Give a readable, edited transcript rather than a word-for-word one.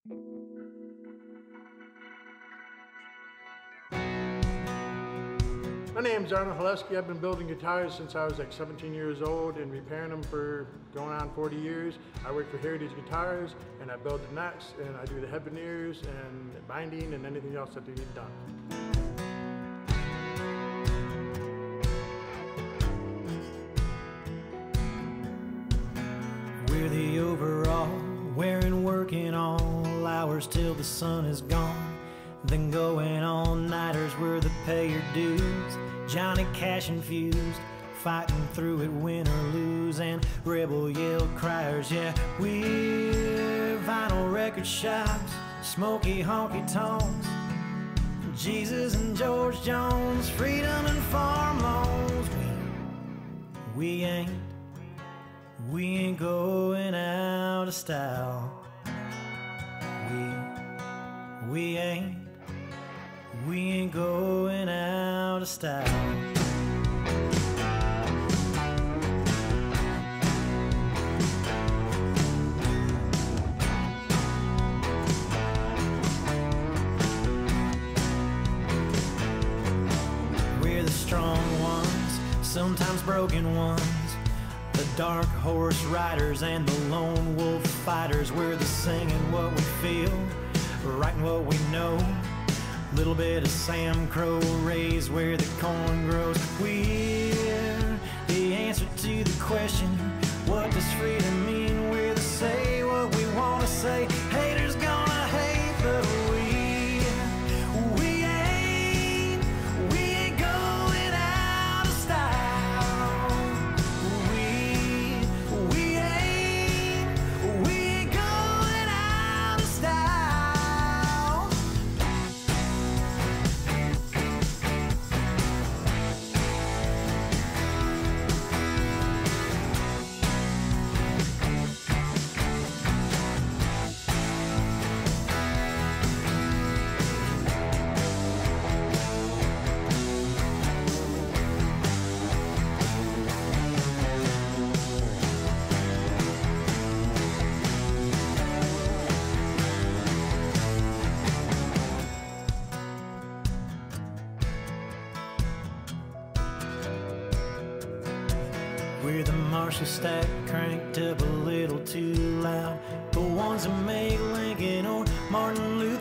My name's Arnold Haleski. I've been building guitars since I was like 17 years old and repairing them for going on 40 years. I work for Heritage Guitars and I build the necks and I do the head veneers and binding and anything else that they need done. We're the overall, wearing working all hours till the sun is gone. Then going all-nighters where they pay your dues. Johnny Cash infused, fighting through it, win or lose. And rebel yell criers, yeah, we're vinyl record shops, smoky honky tonks, Jesus and George Jones, freedom and farm loans. We ain't going out of style. We ain't going out of style. We're the strong ones, sometimes broken ones, the dark horse riders and the lone wolf fighters. We're the singing what we feel, writing what we know. Little bit of Sam Crow raised where the corn grows. We're the answer to the question, what does freedom mean? We're the say what we want to say. Haters gonna hate, but we ain't going out of style. We ain't going out of style. We're the Marshall stack cranked up a little too loud, the ones that make Lincoln or Martin Luther